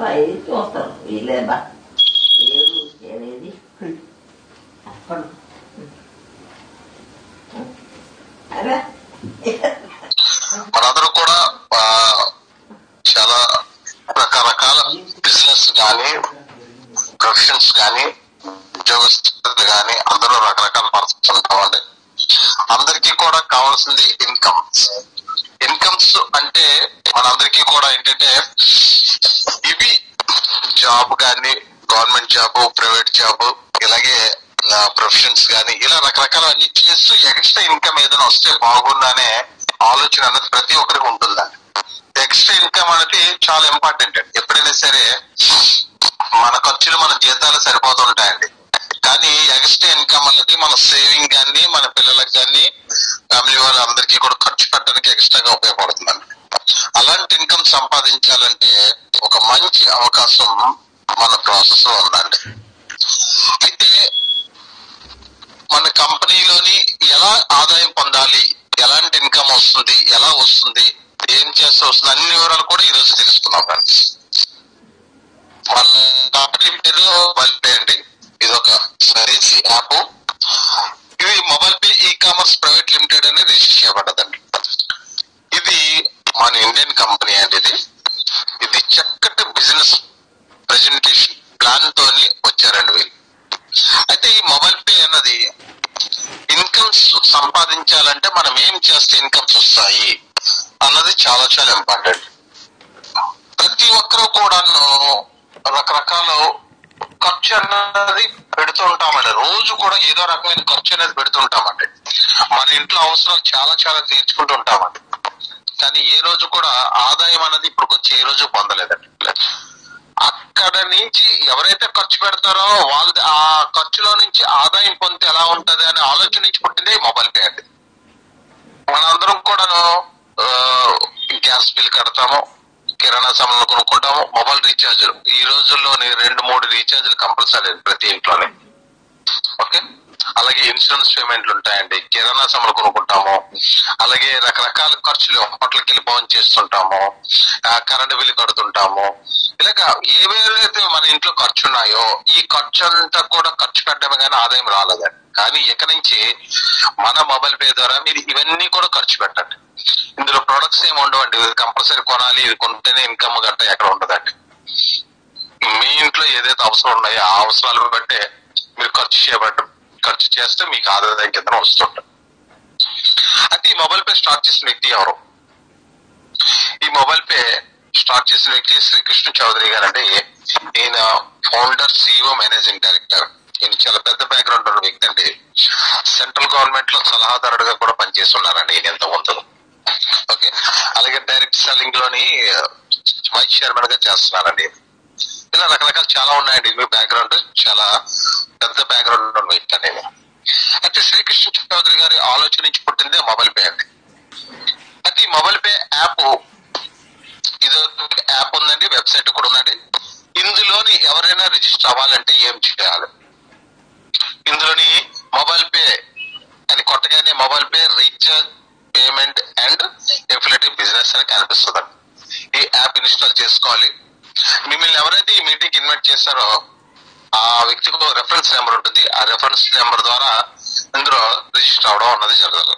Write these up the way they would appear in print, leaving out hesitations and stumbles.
తర్వాత ఇది చూస్తారు వీళ్ళేబా ఏడు ఏదేది అదే మనందరూ కూడా చాలా రకరకాల బిజినెస్ కానీ ప్రొఫెషన్స్ కానీ ఉద్యోగస్తులు కానీ అందరూ రకరకాల పర్సన్స్ ఉంటామండి. అందరికీ కూడా కావాల్సింది ఇన్కమ్స్ అంటే మనందరికీ కూడా ఏంటంటే ఇవి జాబ్ కానీ గవర్నమెంట్ జాబ్ ప్రైవేట్ జాబ్ ఇలాగే ప్రొఫెషన్స్ కానీ ఇలా రకరకాల అన్ని చేస్తూ ఎక్స్ట్రా ఇన్కమ్ ఏదైనా వస్తే బాగుందనే ఆలోచన అన్నది ప్రతి ఒక్కరికి ఉంటుందండి. ఎక్స్ట్రా ఇన్కమ్ అనేది చాలా ఇంపార్టెంట్ అండి. ఎప్పుడైనా సరే మన ఖర్చులు మన జీతాలు సరిపోతుంటాయండి, కానీ ఎక్స్ట్రా ఇన్కమ్ అనేది మన సేవింగ్ కానీ మన పిల్లలకు కానీ ఫ్యామిలీ వాళ్ళందరికీ కూడా ఖర్చు పెట్టడానికి ఎక్స్ట్రాగా ఉపయోగపడుతుందండి. అలాంటి ఇన్కమ్ సంపాదించాలంటే ఒక మంచి అవకాశం మన ప్రాసెస్ లో ఉందండి. అయితే మన కంపెనీలోని ఎలా ఆదాయం పొందాలి, ఎలాంటి ఇన్కమ్ వస్తుంది, ఎలా వస్తుంది, ఏం చేస్తే వస్తుంది అన్ని వివరాలు కూడా ఈ రోజు తెలుసుకుందాం ఫ్రెండ్స్. మన కంపెనీ పేరు మొబైల్ పే అండి. ఇది ఒక స్వదేశీ యాప్. ఇది mobile pay e commerce private limited అని రిజిస్టర్ చేయబడ్డదండి. ఇది మన ఇండియన్ కంపెనీ అండి. ఇది చక్కటి బిజినెస్ ప్రెజెంటేషన్ ప్లాన్ తోని వచ్చారండి వీళ్ళు. అయితే ఈ మొబైల్ పే అన్నది ఇన్కమ్స్ సంపాదించాలంటే మనం ఏం చేస్తే ఇన్కమ్స్ వస్తాయి అన్నది చాలా చాలా ఇంపార్టెంట్. ప్రతి ఒక్కరూ కూడాను రకరకాల ఖర్చు అన్నది పెడుతూ ఉంటామండి. రోజు కూడా ఏదో రకమైన ఖర్చు అనేది పెడుతుంటామండి. మన ఇంట్లో అవసరాలు చాలా చాలా తీర్చుకుంటూ ఉంటామండి. కానీ ఏ రోజు కూడా ఆదాయం అనేది ఇప్పుడు వచ్చి ఏ రోజు పొందలేదండి. అక్కడ నుంచి ఎవరైతే ఖర్చు పెడతారో వాళ్ళ ఆ ఖర్చులో నుంచి ఆదాయం పొందితే ఎలా ఉంటది అనే ఆలోచన నుంచి పుట్టింది మొబైల్ పే అండి. మనందరం కూడాను గ్యాస్ బిల్ కడతాము, కిరాణా సామాన్లు కొనుక్కుంటాము, మొబైల్ రీఛార్జ్లు ఈ రోజుల్లోని 2-3 రీఛార్జ్లు కంపల్సరీ ప్రతి ఇంట్లోనే. ఓకే, అలాగే ఇన్సూరెన్స్ పేమెంట్లు ఉంటాయండి, కిరాణా సామాన్లు కొనుక్కుంటాము, అలాగే రకరకాల ఖర్చులు హోటల్కి వెళ్ళి భోజనం చేస్తుంటాము, కరెంటు బిల్లు కడుతుంటాము. ఇలాగా ఏవైతే మన ఇంట్లో ఖర్చు ఉన్నాయో ఈ ఖర్చు అంతా కూడా ఖర్చు పెట్టడమే కానీ ఆదాయం రాలేదండి. కానీ ఇక నుంచి మన మొబైల్ పే ద్వారా మీరు ఇవన్నీ కూడా ఖర్చు పెట్టండి. ఇందులో ప్రొడక్ట్స్ ఏమి ఉండవండి. ఇది కంపల్సరీ కొనాలి, ఇది కొంటేనే ఇన్కమ్ గట్ట ఎక్కడ ఉండదండి. మీ ఇంట్లో ఏదైతే అవసరం ఉన్నాయో ఆ అవసరాలు బట్టే మీరు ఖర్చు చేస్తే మీకు ఆదాయం కింద వస్తుంటారు. అయితే ఈ మొబైల్ పే స్టార్ట్ చేసిన వ్యక్తి ఎవరు? ఈ మొబైల్ పే స్టార్ట్ చేసిన వ్యక్తి శ్రీకృష్ణ చౌదరి గారు అండి. ఈయన ఫౌండర్, సిఇఓ, మేనేజింగ్ డైరెక్టర్. ఈయన చాలా పెద్ద బ్యాక్గ్రౌండ్ ఉన్న వ్యక్తి అండి. సెంట్రల్ గవర్నమెంట్ లో సలహాదారుడుగా కూడా పనిచేస్తున్నారండి ఈయన ఎంత ముందు. ఓకే, అలాగే డైరెక్ట్ సెల్లింగ్ లోని వైస్ చైర్మన్ గా చేస్తున్నారండి. ఇలా రకరకాల చాలా ఉన్నాయండి. మీ బ్యాక్గ్రౌండ్ చాలా పెద్ద బ్యాక్గ్రౌండ్ ఉన్న వ్యక్తి అండి. అయితే శ్రీకృష్ణ చౌదరి గారి ఆలోచన నుంచి పుట్టిందే మొబైల్ పే అండి. అయితే ఈ మొబైల్ పే యాప్, ఇది యాప్ ఉందండి, వెబ్సైట్ కూడా ఉందండి. ఇందులోని ఎవరైనా రిజిస్టర్ అవ్వాలంటే ఏం చేయాలి? ఇందులోని మొబైల్ పే అని కొట్టగానే mobile pay recharge payment and affiliative business అని కనిపిస్తుంది. ఈ యాప్ ఇన్స్టాల్ చేసుకోవాలి. మిమ్మల్ని ఎవరైతే ఈ మీటింగ్ ఇన్వైట్ చేశారో ఆ వ్యక్తికి రెఫరెన్స్ నెంబర్ ఉంటుంది. ఆ రెఫరెన్స్ నెంబర్ ద్వారా ఇందులో రిజిస్టర్ అవడం అన్నది జరగదు.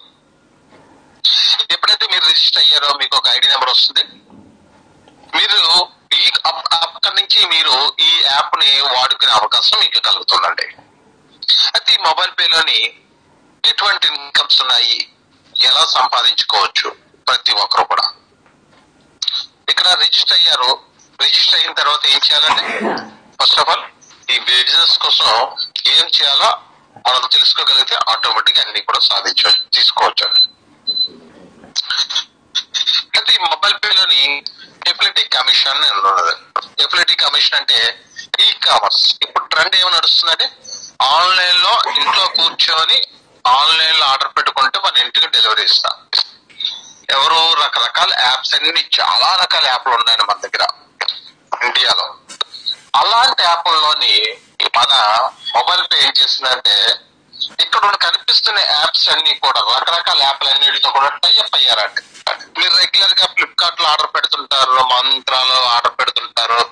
ఎప్పుడైతే మీరు రిజిస్టర్ అయ్యారో మీకు ఒక ఐడి నెంబర్ వస్తుంది. మీరు అక్కడి నుంచి మీరు ఈ యాప్ ని వాడుకునే అవకాశం మీకు కలుగుతుందండి. అయితే ఈ మొబైల్ పేలోని ఎటువంటి ఇన్కమ్స్ ఉన్నాయి, ఎలా సంపాదించుకోవచ్చు ప్రతి ఒక్కరు కూడా. ఇక్కడ రిజిస్టర్ అయ్యారు. రిజిస్టర్ అయిన తర్వాత ఏం చేయాలండి? ఫస్ట్ ఆఫ్ ఆల్ ఈ బిజినెస్ కోసం ఏం చేయాలో మనం తెలుసుకోగలిగితే ఆటోమేటిక్ అన్ని కూడా తీసుకోవచ్చు. అయితే ఈ మొబైల్ పేలోని ఎఫిలియేటివ్ కమిషన్ ఉన్నది. ఎఫిలియేటివ్ కమిషన్ అంటే ఈ కామర్స్. ఇప్పుడు ట్రెండ్ ఏమి నడుస్తుందంటే ఆన్లైన్ లో ఇంట్లో కూర్చొని ఆన్లైన్ లో ఆర్డర్ పెట్టుకుంటే మన ఇంటికి డెలివరీ ఇస్తాం. ఎవరు రకరకాల యాప్స్ అన్ని చాలా రకాల యాప్లు ఉన్నాయండి మన దగ్గర ఇండియాలో. అలాంటి యాప్ల్లోని మన మొబైల్ పే ఏం చేస్తుందంటే ఇక్కడ కనిపిస్తున్న యాప్స్ అన్ని కూడా రకరకాల యాప్లు అన్నిటితో కూడా టైఅప్ అయ్యారండి. మీరు రెగ్యులర్ గా ఫ్లిప్కార్ట్ లో ఆర్డర్ పెడుతుంటారు, మంత్రాలో ఆర్డర్ పెడుతుంటారు,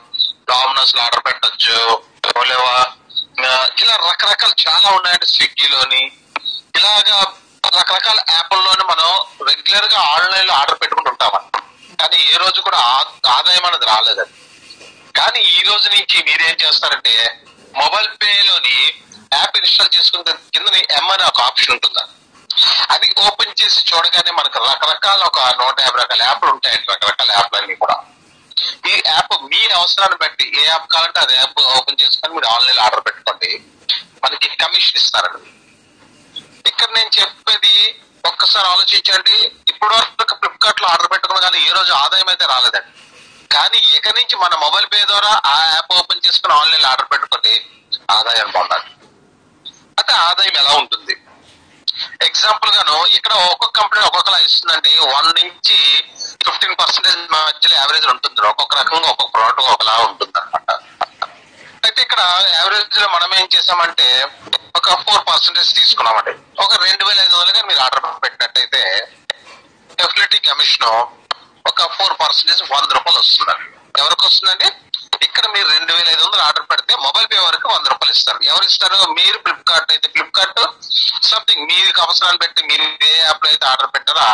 డామినోస్ లో ఆర్డర్ పెట్టచ్చు, లేవా ఇలా రకరకాలు చాలా ఉన్నాయండి. స్విగ్గీలోని ఇలాగా రకరకాల యాప్ల్లోని మనం రెగ్యులర్ గా ఆన్లైన్ లో ఆర్డర్ పెట్టుకుంటుంటామని, కానీ ఏ రోజు కూడా ఆదాయం అనేది రాలేదండి. కానీ ఈ రోజు నుంచి మీరేం చేస్తారంటే మొబైల్ పే లోని యాప్ ఇన్స్టాల్ చేసుకున్న కింద ఎం అనే ఒక ఆప్షన్ ఉంటుందా, అది ఓపెన్ చేసి చూడగానే మనకు రకరకాల ఒక 150 రకాల యాప్లు ఉంటాయండి. రకరకాల యాప్లన్నీ కూడా ఈ యాప్ మీ అవసరాన్ని బట్టి ఏ యాప్ కావాలంటే అది యాప్ ఓపెన్ చేసుకొని మీరు ఆన్లైన్ ఆర్డర్ పెట్టుకోండి, మనకి కమిషన్ ఇస్తారండి. ఇక్కడ నేను చెప్పేది ఒక్కసారి ఆలోచించండి. ఇప్పుడు వరకు ఫ్లిప్కార్ట్ లో ఆర్డర్ పెట్టుకున్నా కానీ ఏ రోజు ఆదాయం అయితే రాలేదండి. కానీ ఇక నుంచి మన మొబైల్ పే ద్వారా ఆ యాప్ ఓపెన్ చేసుకుని ఆన్లైన్ ఆర్డర్ పెట్టుకుంటే ఆదాయం పొందాలి. అయితే ఆదాయం ఎలా ఉంటుంది? ఎగ్జాంపుల్ గాను ఇక్కడ ఒక్కొక్క కంపెనీ ఒక్కొక్కలా ఇస్తుందండి. 1 నుంచి 15% మధ్యలో యావరేజ్ ఉంటుంది. ఒక్కొక్క రకంగా ఒక్కొక్క ప్రోడక్ట్ ఒకలా ఉంటుంది అనమాట. అయితే ఇక్కడ యావరేజ్ లో మనం ఏం చేసామంటే ఒక 4% తీసుకున్నామండి. ఒక 2500 మీరు ఆర్డర్ పెట్టినట్టయితే డెఫినెట్లీ కమిషన్ ఒక 4% 100 రూపాయలు వస్తుందండి. ఎవరికి వస్తుందండి? ఇక్కడ మీరు 2500 ఆర్డర్ పెడితే మొబైల్ పే వరకు 100 రూపాయలు ఇస్తారు. ఎవరు ఇస్తారు? మీరు. ఫ్లిప్కార్ట్ అయితే ఫ్లిప్కార్ట్ సంథింగ్ మీకు అవసరాన్ని బట్టి మీరు ఏ యాప్ లో అయితే ఆర్డర్ పెట్టారో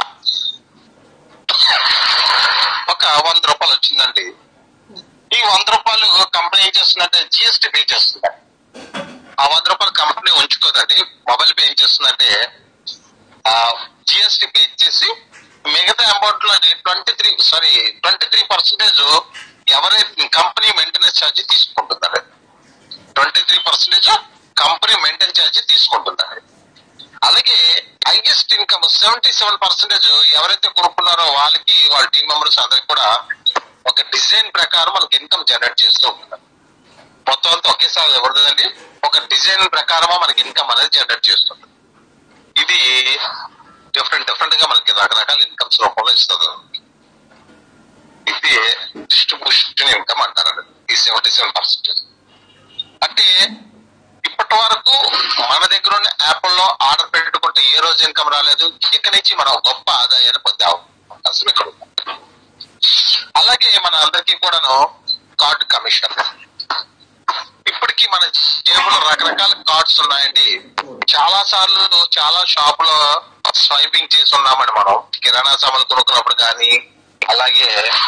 ఒక 100 రూపాయలు వచ్చిందండి. ఈ 100 రూపాయలు కంపెనీ ఏం చేస్తుందంటే జిఎస్టీ పే చేస్తుంది. ఆ 100 రూపాయలు కంపెనీ ఉంచుకోదండి. మొబైల్ పే ఏం చేస్తుందంటే జిఎస్టీ పే చేసి మిగతా అమౌంట్ లో 23% ఎవరైతే కంపెనీ మెయింటెనెన్స్ ఛార్జీ తీసుకుంటుందండి. 23% కంపెనీ మెయింటెనెన్స్ ఛార్జీ తీసుకుంటుందండి. అలాగే హైయెస్ట్ ఇన్కమ్ 77% ఎవరైతే కొనుక్కున్నారో వాళ్ళకి వాళ్ళ టీం మెంబర్స్ అందరికి కూడా ఒక డిజైన్ ప్రకారం మనకి ఇన్కమ్ జనరేట్ చేస్తూ ఉంటుంది. మొత్తం అంతా ఒకేసారి ఎవరిదండి? ఒక డిజైన్ ప్రకారమా మనకి ఇన్కమ్ అనేది జనరేట్ చేస్తుంది. ఇది డిఫరెంట్ గా మనకి రకరకాల ఇన్కమ్స్ రూపంలో ఇస్తుంది. ఇది డిస్ట్రిబ్యూషన్ ఇన్కమ్ అంటారు. ఈ 77%. అంటే ఇప్పటి వరకు మన దగ్గర ఉన్న యాప్ల్లో ఆర్డర్ పెట్టుకుంటే ఏ రోజు ఇన్కమ్ రాలేదు. ఇక నుంచి మనం గొప్ప ఆదాయాన్ని పొందే అవకాశం ఇక్కడ ఉంది. అలాగే మన అందరికీ కూడాను కార్డు కమిషన్. ఇప్పటికీ మన జేబులో రకరకాల కార్డ్స్ ఉన్నాయండి. చాలా సార్లు చాలా షాపులో స్వైపింగ్ చేసి ఉన్నామండి. మనం కిరాణా సామాన్లు కొనుక్కున్నప్పుడు కానీ, అలాగే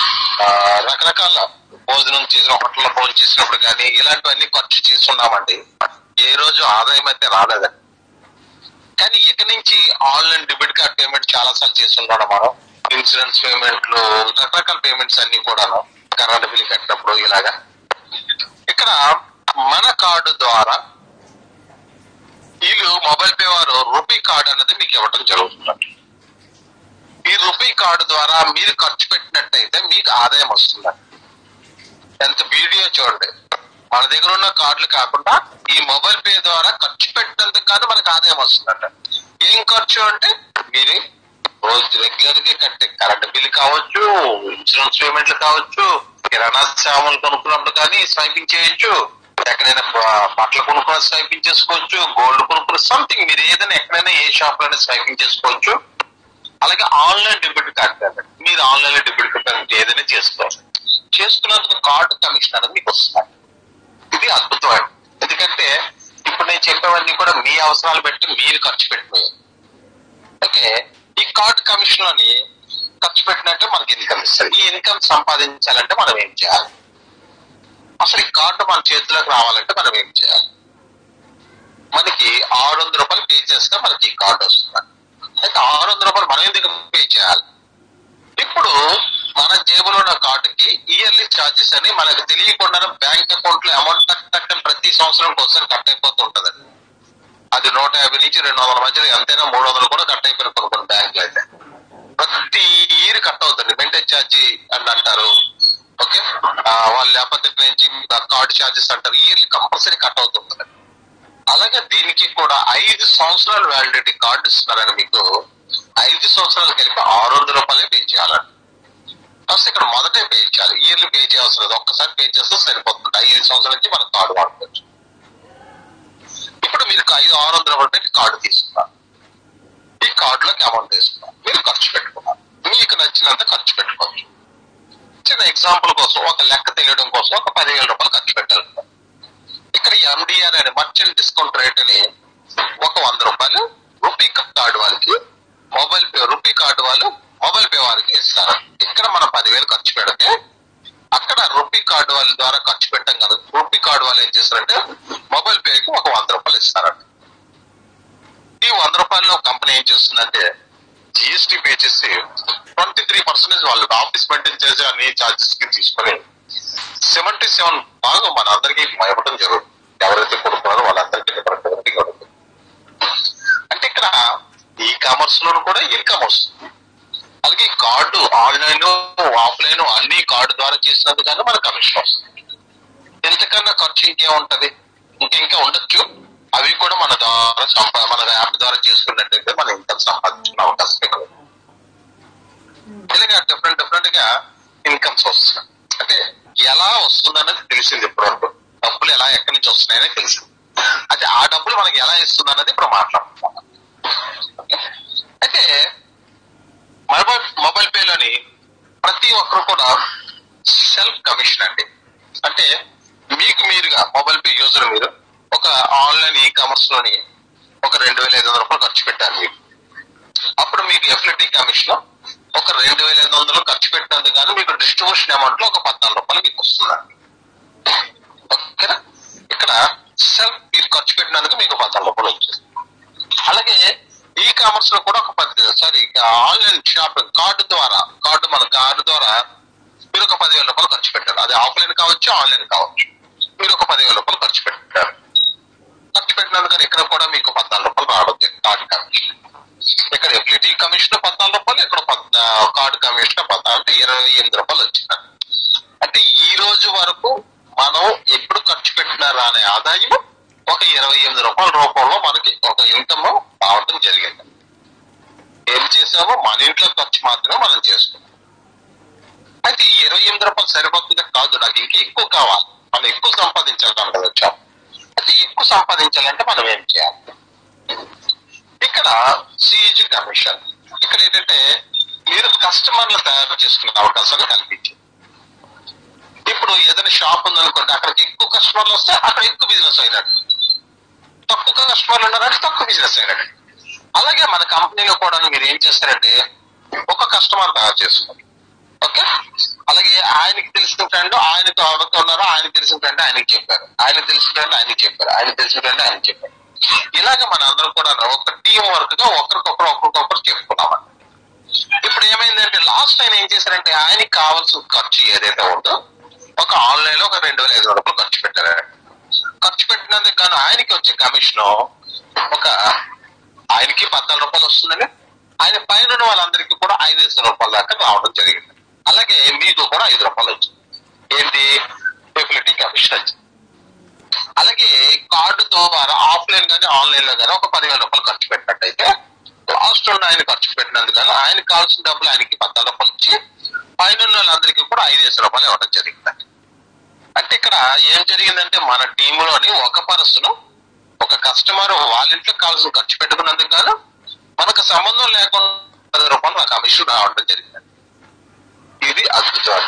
రకరకాల భోజనం చేసిన హోటల్లో భోజనం చేసినప్పుడు కానీ ఇలాంటివన్నీ ఖర్చు చేస్తున్నామండి. ఏ రోజు ఆదాయం అయితే రాలేదండి. కానీ ఇక నుంచి ఆన్లైన్ డెబిట్ కార్డ్ పేమెంట్ చాలా సార్లు చేస్తున్నాడు. మనం ఇన్సూరెన్స్ పేమెంట్లు, రకరకాల పేమెంట్స్ అన్ని కూడాను, కరెంట్ బిల్ కట్టినప్పుడు ఇలాగా. ఇక్కడ మన కార్డు ద్వారా వీళ్ళు మొబైల్ పే వారు రూపీ కార్డు అనేది మీకు ఇవ్వడం జరుగుతుంది. ఈ రూపీ కార్డు ద్వారా మీరు ఖర్చు పెట్టినట్టయితే మీకు ఆదాయం వస్తుందండి. ఎంత వీడియో చూడండి. మన దగ్గర ఉన్న కార్డులు కాకుండా ఈ మొబైల్ పే ద్వారా ఖర్చు పెట్టినందుకు కానీ మనకు ఆదాయం వస్తుందంట. ఏం ఖర్చు అంటే మీరు రోజు రెగ్యులర్ గా కట్టే కరెంట్ బిల్ కావచ్చు, ఇన్సూరెన్స్ పేమెంట్లు కావచ్చు, కిరాణా సామాన్లు కొనుక్కున్నప్పుడు కానీ స్వైపింగ్ చేయొచ్చు, ఎక్కడైనా బట్టలు కొనుక్కున్న స్వైపింగ్ చేసుకోవచ్చు, గోల్డ్ కొనుక్కున్న సంథింగ్ మీరు ఏదైనా ఎక్కడైనా ఏ షాప్ లోనే స్వైపింగ్ చేసుకోవచ్చు. అలాగే ఆన్లైన్ డెబిట్ కార్డు కాదు, మీరు ఆన్లైన్ లో డెబిట్ కార్డు ఏదైనా చేసుకోవచ్చు. చేసుకున్నందుకు కార్డు కమిషన్ అనేది మీకు వస్తుంది. ఇది అద్భుతమైనది. ఎందుకంటే ఇప్పుడు నేను చెప్పేవన్నీ కూడా మీ అవసరాలు బట్టి మీరు ఖర్చు పెట్టిపోయారు. ఓకే, ఈ కార్డు కమిషన్ లోని ఖర్చు పెట్టినట్టే మనకి ఇన్కమ్ ఇస్తారు. ఈ ఇన్కమ్ సంపాదించాలంటే మనం ఏం చేయాలి? అసలు ఈ కార్డు మన చేతిలోకి రావాలంటే మనం ఏం చేయాలి? మనకి 600 రూపాయలు పే చేస్తే మనకి ఈ కార్డు వస్తుంది. అయితే 600 రూపాయలు మనం ఎందుకు పే చేయాలి? ఇప్పుడు మన జేబులో ఉన్న కార్డుకి ఇయర్లీ ఛార్జెస్ అని మనకు తెలియకుండా బ్యాంక్ అకౌంట్ లో అమౌంట్ టక్ ప్రతి సంవత్సరం ఒకసారి కట్ అయిపోతూ ఉంటదండి. అది 150 నుంచి 200 మధ్యలో ఎంతైనా 300 కూడా కట్ అయిపోయిన కొన్ని బ్యాంకులు అయితే ప్రతి ఇయర్ కట్ అవుతుంది. మెయింటైన్ ఛార్జీ అని అంటారు. ఓకే, వాళ్ళు లేకపోతే నుంచి కార్డు ఛార్జెస్ అంటారు. ఇయర్లీ కంపల్సరీ కట్ అవుతుంది. అలాగే దీనికి కూడా 5 సంవత్సరాలు వ్యాలిడిటీ కార్డు ఇస్తున్నారని మీకు 5 సంవత్సరాలు కలిపి 600 రూపాయలే పే చేయాలండి. ఫస్ట్ ఇక్కడ మొదటే పే చేయాలి. ఇయర్లీ పే చేయాల్సిన లేదు, ఒక్కసారి పే చేస్తే సరిపోతుంది. 5 సంవత్సరాల నుంచి మన కార్డు వాడుకోవచ్చు. ఇప్పుడు మీరు 600 రూపాయలు పెట్టి కార్డు తీసుకున్నారు. ఈ కార్డులోకి అమౌంట్ తీసుకున్నారు, మీరు ఖర్చు పెట్టుకున్నారు. మీకు నచ్చినంత ఖర్చు పెట్టుకోవచ్చు. చిన్న ఎగ్జాంపుల్ కోసం, ఒక లెక్క తెలియడం కోసం ఒక 10,000 రూపాయలు ఖర్చు పెట్టాలి. ఇక్కడ ఎండిఆర్ అనే మర్చెంట్ డిస్కౌంట్ రేట్ ని ఒక 100 రూపాయలు రూపీ కార్డు వాళ్ళకి, రూపీ కార్డు వాళ్ళు మొబైల్ పే వాళ్ళకి ఇస్తారు. ఇక్కడ మనం 10,000 ఖర్చు పెడితే అక్కడ రూపీ కార్డు వాళ్ళ ద్వారా ఖర్చు పెట్టాం కదా, రూపీ కార్డు వాళ్ళు ఏం చేస్తారంటే మొబైల్ పేకి ఒక 100 రూపాయలు ఇస్తారంట. ఈ 100 రూపాయల్లో కంపెనీ ఏం చేస్తుందంటే జిఎస్టీ పే చేసి 23% వాళ్ళు ఆఫీస్ మెయింటైన్ చేసి అన్ని ఛార్జెస్ కి తీసుకొని 77 బాగా మన అందరికీ ఇవ్వడం జరుగుతుంది. ఎవరైతే కొనుక్కున్నారో వాళ్ళందరికీ జరుగుతుంది. అంటే ఇక్కడ ఈ కామర్స్ లో కూడా ఇన్కమ్ వస్తుంది. అలాగే కార్డు ఆన్లైన్ ఆఫ్లైన్ అన్ని కార్డు ద్వారా చేసినందుకు కానీ మన కమిషన్ వస్తుంది. ఎంతకన్నా ఖర్చు ఇంకేముంటది, ఇంకా ఉండొచ్చు. అవి కూడా మన ద్వారా మన యాప్ ద్వారా చేసుకున్నట్టయితే మన ఇన్కమ్ సంపాదించుకునే అవకాశం ఎక్కువ. ఇలాగా డిఫరెంట్ గా ఇన్కమ్స్ వస్తున్నాయి. అంటే ఎలా వస్తుందన్నది తెలిసింది ఇప్పటివరకు. డబ్బులు ఎలా ఎక్కడి నుంచి వస్తున్నాయని తెలిసింది. అయితే ఆ డబ్బులు మనకి ఎలా ఇస్తుందన్నది ఇప్పుడు మాట్లాడుతున్నాం. అయితే మొబైల్ పేలోని ప్రతి ఒక్కరు కూడా సెల్ఫ్ కమిషన్ అండి. అంటే మీకు మీరుగా మొబైల్ పే యూజర్ మీరు ఒక ఆన్లైన్ ఈ కామర్స్ లోని ఒక 2,500 రూపాయలు ఖర్చు పెట్టారు మీకు. అప్పుడు మీకు ఎఫ్లిటీ కమిషన్ ఒక 2,500 ఖర్చు పెట్టినందుకు కానీ మీకు డిస్ట్రిబ్యూషన్ అమౌంట్ లో ఒక 14 రూపాయలు మీకు వస్తుందండి. ఓకేనా? ఇక్కడ సెల్ఫ్ మీరు ఖర్చు పెట్టినందుకు మీకు 14 రూపాయలు వచ్చింది. అలాగే ఈ కామర్స్ లో కూడా ఒక ఆన్లైన్ షాపింగ్ మన కార్డు ద్వారా మీరు ఒక 10,000 రూపాయలు ఖర్చు పెట్టారు. అది ఆఫ్లైన్ కావచ్చు, ఆన్లైన్ కావచ్చు. మీరు ఒక 10,000 రూపాయలు ఖర్చు పెట్టారు. ఖర్చు పెట్టినందుకు ఇక్కడ కూడా మీకు 14 రూపాయలు రావడం కార్డు కమిషన్. ఇక్కడ ఎఫ్లిటీ కమిషన్ 14 రూపాయలు, ఇక్కడ కార్డు కమిషన్ 14, అంటే 28 రూపాయలు వచ్చింది. అంటే ఈ రోజు వరకు మనం ఎప్పుడు ఖర్చు పెట్టినారా అనే ఆదాయం ఒక 28 రూపాయల రూపంలో మనకి ఒక ఇన్కమ్ రావడం జరిగింది. ఏం చేసామో మన ఇంట్లో ఖర్చు మాత్రమే మనం చేసుకున్నాం. అయితే ఈ 28 రూపాయలు సరిపోతుందే కాదు, నాకు ఇంకా ఎక్కువ కావాలి, మనం ఎక్కువ సంపాదించాలి వచ్చాం. అయితే ఎక్కువ సంపాదించాలంటే మనం ఏం చేయాలి? ఇక్కడ సిఈజీ కమిషన్. ఇక్కడ ఏంటంటే మీరు కస్టమర్లు తయారు చేసుకునే అవకాశాలు కల్పించింది. ఇప్పుడు ఏదైనా షాప్ ఉందనుకోండి, అక్కడికి ఎక్కువ కస్టమర్లు వస్తే అక్కడ ఎక్కువ బిజినెస్ అయినట్టు, తక్కువ కస్టమర్లు ఉన్నారంటే తక్కువ బిజినెస్ అయినట్టు. అలాగే మన కంపెనీలో కూడా మీరు ఏం చేస్తారంటే ఒక కస్టమర్ తయారు చేసుకోండి. ఓకే, అలాగే ఆయనకి తెలిసిన ఫ్రెండ్ ఆయనతో ఎవరితో ఉన్నారో ఆయనకి తెలిసిన ఫ్రెండ్ ఆయనకి చెప్పారు, ఆయనకి తెలిసిన ఫ్రెండ్ ఆయనకి చెప్పారు, ఆయనకి తెలిసిన ఫ్రెండ్ ఆయనకి చెప్పారు. ఇలాగే మన అందరూ కూడా ఒక టీం వర్క్ గా ఒకరికొకరు చెప్పుకున్నామండి. ఇప్పుడు ఏమైందంటే లాస్ట్ ఆయన ఏం చేశారంటే ఆయనకి కావాల్సిన ఖర్చు ఏదైతే ఉందో ఒక ఆన్లైన్ లో ఒక 2,500 రూపాయలు ఖర్చు పెట్టారు. ఖర్చు పెట్టినందుకు కానీ ఆయనకి వచ్చే కమిషన్ ఒక ఆయనకి 14 రూపాయలు వస్తుందని, ఆయన పైన వాళ్ళందరికీ కూడా 5,000 రూపాయల దాకా రావడం జరిగింది. అలాగే మీకు కూడా 5 రూపాయలు వచ్చింది. ఏంటి? ఎఫిలిటీ కమిషన్ వచ్చింది. అలాగే కార్డు ద్వారా ఆఫ్లైన్ గానీ ఆన్లైన్ లో గానీ ఒక 10,000 రూపాయలు ఖర్చు పెట్టినట్టయితే లాస్ట్ ఉన్న ఆయన ఖర్చు పెట్టినందుకు కానీ ఆయనకి కావాల్సిన డబ్బులు ఆయనకి 14 రూపాయలు ఇచ్చి పైన వాళ్ళందరికీ కూడా 5,000 రూపాయలు ఇవ్వడం జరిగిందండి. అంటే ఇక్కడ ఏం జరిగిందంటే మన టీంలోని ఒక పర్సన్ ఒక కస్టమర్ వాళ్ళ ఇంట్లో కావాల్సిన ఖర్చు పెట్టుకున్నందుకు కాదు మనకు సంబంధం లేకుండా 10 రూపాయలు నాకు కమిషన్ రావడం జరిగిందండి. ఇది అద్భుతం.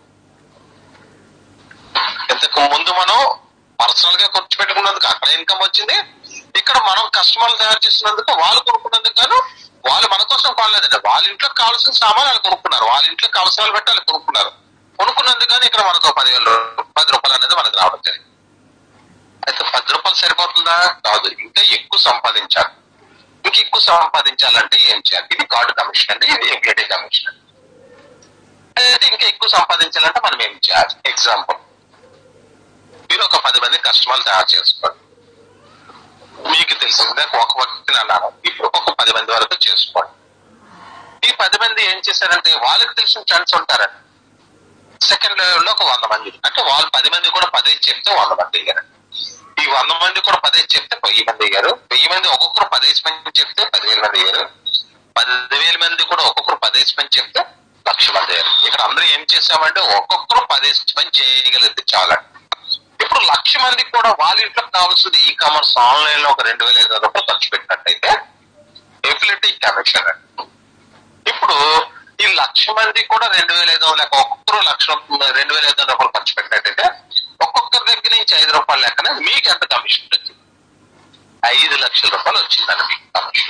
ఇంతకు ముందు మనం పర్సనల్ గా ఖర్చు పెట్టుకున్నందుకు అక్కడ ఇన్కమ్ వచ్చింది, ఇక్కడ మనం కస్టమర్లు తయారు చేసినందుకు వాళ్ళు కొనుక్కున్నందుకు కాదు వాళ్ళు మన కోసం కొనలేదండి, వాళ్ళ ఇంట్లో కావాల్సిన సామాన్ వాళ్ళు కొనుక్కున్నారు, వాళ్ళ ఇంట్లో కావాల్సిన పెట్టాలి కొనుక్కున్నందుకు కానీ ఇక్కడ మనకు 10 రూపాయలు అనేది మనకు రావడం జరిగింది. అయితే 10 రూపాయలు సరిపోతుందా? కాదు, ఇంకా ఎక్కువ సంపాదించాలి. ఇంకా ఎక్కువ సంపాదించాలంటే ఏం చేయాలి? ఇది కార్డు కమిషన్ అండి, ఇది ఎఫిలిటీ కమిషన్ అండి. అయితే ఇంకా ఎక్కువ సంపాదించాలంటే మనం ఏం చేయాలి? ఎగ్జాంపుల్, మీరు ఒక 10 మంది కస్టమర్లు తయారు చేసుకోండి. మీకు తెలిసిందే ఒక వ్యక్తిని అన్నాను, ఇప్పుడు ఒక 10 మంది వరకు చేసుకోండి. ఈ 10 మంది ఏం చేశారంటే వాళ్ళకి తెలిసిన ఫ్రెండ్స్ ఉంటారండి. సెకండ్ లెవెల్ లో ఒక 100 మంది, అంటే వాళ్ళు 10 మంది కూడా 10 చెప్తే 100 మంది అయ్యారు. ఈ 100 మంది కూడా 10 చెప్తే 1000 మంది అయ్యారు. 1000 మంది ఒక్కొక్కరు 10 మంది చెప్తే 10,000 మంది అయ్యారు. 10,000 మంది కూడా ఒక్కొక్కరు 10 మంది చెప్తే 1,00,000 మంది అయ్యారు. ఇక్కడ అందరూ ఏం చేసామంటే ఒక్కొక్కరు 10 మంది చేయగలిగితే చాలండి. ఇప్పుడు 1,00,000 మందికి కూడా వాళ్ళ ఇంట్లో కావాల్సింది ఈ కామర్స్ ఆన్లైన్ లో ఒక 2,500 రూపాయలు ఖర్చు పెట్టినట్టయితే ఎఫిలిటీ కమిషన్ అండి. ఇప్పుడు ఈ 1,00,000 మంది కూడా 2,500 లెక్క, ఒక్కొక్కరు 2,500 రూపాయలు ఖర్చు పెట్టినట్టయితే ఒక్కొక్కరి దగ్గర నుంచి 5 రూపాయలు లెక్కన మీకు ఎంత కమిషన్ వచ్చింది? 5 లక్షల రూపాయలు వచ్చిందండి మీకు కమిషన్.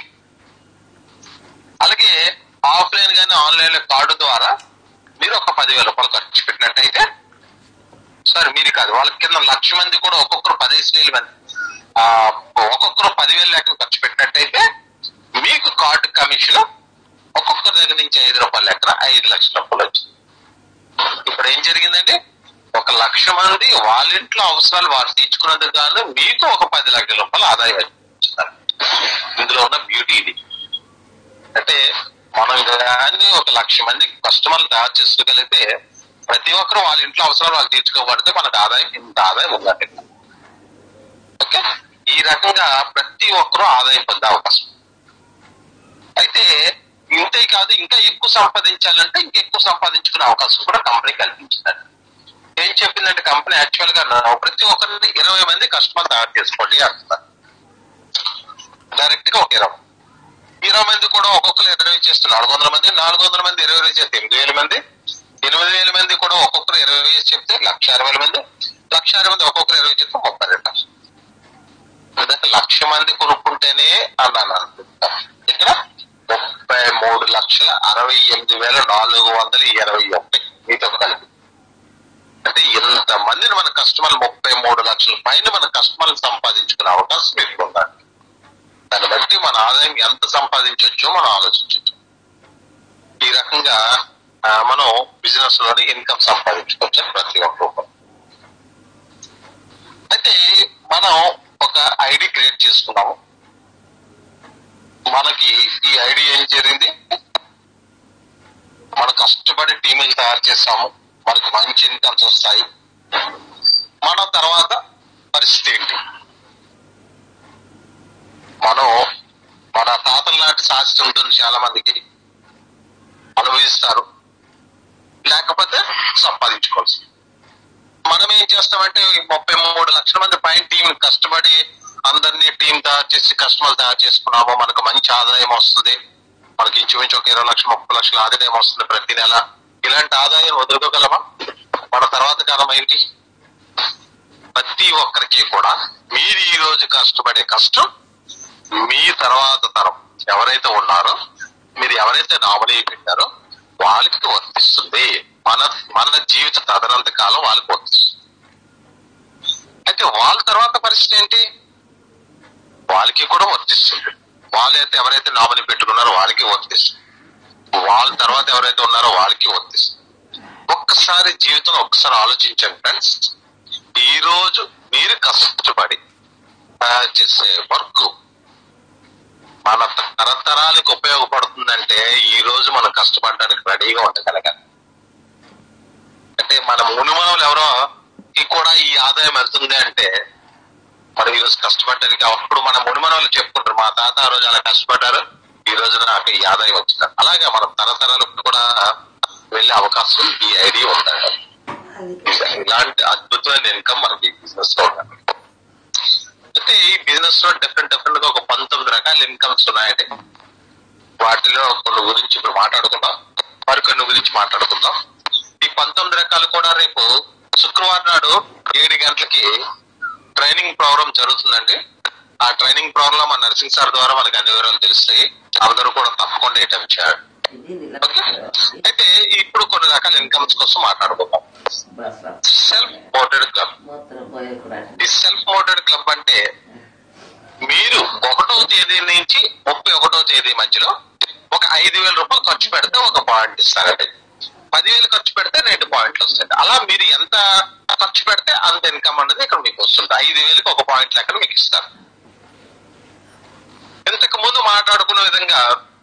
అలాగే ఆఫ్లైన్ గానీ ఆన్లైన్ కార్డు ద్వారా మీరు ఒక 10,000 రూపాయలు ఖర్చు పెట్టినట్టయితే, సారీ మీరు కాదు, వాళ్ళ కింద 1,00,000 మంది కూడా ఒక్కొక్కరు 15,000 మంది ఒక్కొక్కరు 10,000 లెక్కన ఖర్చు పెట్టినట్టయితే మీకు కార్డు కమిషన్ ఒక్కొక్కరి దగ్గర నుంచి 5 రూపాయల లెక్కన 5 లక్షల రూపాయలు వచ్చింది. ఇప్పుడు ఏం జరిగిందండి? 1,00,000 మంది వాళ్ళ ఇంట్లో అవసరాలు వారు తీర్చుకున్నందుకు గాను మీకు ఒక 10 లక్షల రూపాయలు ఆదాయం వచ్చింది. ఇందులో ఉన్న బ్యూటీ ఇది. అంటే మనం కానీ 1,00,000 మందికి కస్టమర్లు తయారు చేసుకోగలిగితే ప్రతి ఒక్కరు వాళ్ళ ఇంట్లో అవసరాలు వాళ్ళు తీర్చుకోబడితే మనకు ఆదాయం ఇంత ఆదాయం ఉందండి. ఓకే, ఈ రకంగా ప్రతి ఒక్కరూ ఆదాయం పొందే అవకాశం. అయితే ఇంతే కాదు, ఇంకా ఎక్కువ సంపాదించాలంటే ఇంకెక్కువ సంపాదించుకునే అవకాశం కూడా కంపెనీ కల్పించిందండి. ఏం చెప్పిందంటే కంపెనీ యాక్చువల్ గా ప్రతి ఒక్కరిని 20 మంది కస్టమర్ తయారు చేసుకోండి అంటున్నారు. డైరెక్ట్ గా ఒక 20 మంది కూడా ఒక్కొక్కరు 20 చేస్తున్నారు. 400 మంది 20 చేస్తే 8,000 మంది, 8,000 మంది కూడా ఒక్కొక్కరు 20 చెప్తే 1,60,000 మంది, 1,60,000 మంది ఒక్కొక్కరు 20 చెప్తే 32 లక్షలు. 1,00,000 మంది కొనుక్కుంటేనే అన్నాను ఇక్కడ 33,68,421 మీతో కలిపి. అంటే ఇంత మందిని మన కస్టమర్లు 33 లక్షల పైన మన కస్టమర్లు సంపాదించుకునే అవకాశం ఎక్కువ ఉండాలి. దాన్ని బట్టి మన ఆదాయం ఎంత సంపాదించవచ్చో మనం ఆలోచించవచ్చు. ఈ రకంగా మనం బిజినెస్ లోని ఇన్కమ్ సంపాదించుకోవచ్చు ప్రతి ఒక్క రూపాయి. అయితే మనం ఒక ఐడి క్రియేట్ చేసుకున్నాము. మనకి ఈ ఐడి ఏం జరిగింది? మనం కష్టపడి టీములు తయారు చేస్తాము, మనకి మంచి ఇన్కమ్స్ వస్తాయి. మన తర్వాత పరిస్థితి ఏంటి? మనం మన తాతల నాటి శాస్త్రం ఉంటుంది, చాలా మందికి అనుభవిస్తారు, లేకపోతే సంపాదించుకోవాల్సి. మనం ఏం చేస్తామంటే 33 లక్షల మంది పైన టీం కష్టపడి అందరినీ టీం తయారు చేసి కస్టమర్లు తయారు చేసుకున్నాము, మనకు మంచి ఆదాయం వస్తుంది, మనకి ఇంచుమించు ఒక 20 లక్షలు 30 లక్షల ఆదాయం వస్తుంది ప్రతి నెల. ఇలాంటి ఆదాయం వదులుకోగలమా? మన తర్వాత కాలం ఏంటి? ప్రతి ఒక్కరికి కూడా మీరు ఈ రోజు కష్టపడే కష్టం మీ తర్వాత తరం ఎవరైతే ఉన్నారో, మీరు ఎవరైతే నామినీ పెట్టారో వాళ్ళకి వర్తిస్తుంది. మన జీవిత తదనంత కాలం వాళ్ళకి వర్తిస్తుంది. అయితే వాళ్ళ తర్వాత పరిస్థితి ఏంటి? వాళ్ళకి కూడా వర్తిస్తుంది. వాళ్ళైతే ఎవరైతే నామినీ పెట్టుకున్నారో వాళ్ళకి వర్తిస్తుంది, వాళ్ళ తర్వాత ఎవరైతే ఉన్నారో వాళ్ళకి వర్తిస్తుంది. ఒక్కసారి జీవితంలో ఒక్కసారి ఆలోచించండి ఫ్రెండ్స్. ఈ రోజు మీరు కష్టపడి తయారు చేసే వర్క్ మన తరతరాలకు ఉపయోగపడుతుందంటే ఈ రోజు మనం కష్టపడడానికి రెడీగా ఉండగలగాలి. అంటే మన మునిమనులు ఎవరోకి కూడా ఈ ఆదాయం వెళ్తుంది అంటే మనం ఈ రోజు కష్టపడ్డానికి. అప్పుడు మన మునిమనులు చెప్పుకుంటారు, మా తాత ఆ రోజు అలా కష్టపడ్డారు, ఈ రోజు నాకు ఈ ఆదాయం వచ్చింది. అలాగే మనం తరతరాలకు కూడా వెళ్ళే అవకాశం ఈ ఐడియా ఉండాలి. ఇలాంటి అద్భుతమైన ఇన్కమ్ మనకి బిజినెస్ లో ఉండాలి. అయితే ఈ బిజినెస్ లో డిఫరెంట్ గా ఒక 19 రకాల ఇన్కమ్స్ ఉన్నాయండి. వాటిలో కొన్ని గురించి ఇప్పుడు మాట్లాడుకుందాం, మరికొన్ని గురించి మాట్లాడుకుందాం. ఈ 19 రకాలు కూడా రేపు శుక్రవారం నాడు 7 గంటలకి ట్రైనింగ్ ప్రోగ్రామ్ జరుగుతుందండి. ఆ ట్రైనింగ్ ప్రోగ్రామ్ లో మన నర్సింగ్ సార్ ద్వారా మనకి అన్ని వివరాలు తెలుస్తాయి. అందరూ కూడా తప్పకుండా అటెంప్ట్ చేయాలి. ఓకే, అయితే ఇప్పుడు కొన్ని రకాల ఇన్కమ్స్ కోసం మాట్లాడుకుందాం. సెల్ఫ్ మోటెడ్ క్లబ్. ఈ సెల్ఫ్ మోటెడ్ క్లబ్ అంటే మీరు 1వ తేదీ నుంచి 31వ తేదీ మధ్యలో ఒక 5,000 రూపాయలు ఖర్చు పెడితే ఒక పాయింట్ ఇస్తారండి. 10,000 ఖర్చు పెడితే 2 పాయింట్లు వస్తాయి. అలా మీరు ఎంత ఖర్చు పెడితే అంత ఇన్కమ్ అనేది ఇక్కడ మీకు వస్తుంది. 5,000కి 1 పాయింట్ లెక్క మీకు ఇస్తారు. ఇంతకు ముందు మాట్లాడుకునే విధంగా